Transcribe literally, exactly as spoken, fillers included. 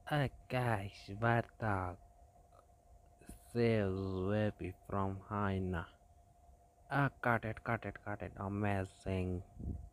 Uh, guys, warthog saves baby from hyena. Ah, cut it, cut it, cut it. Amazing.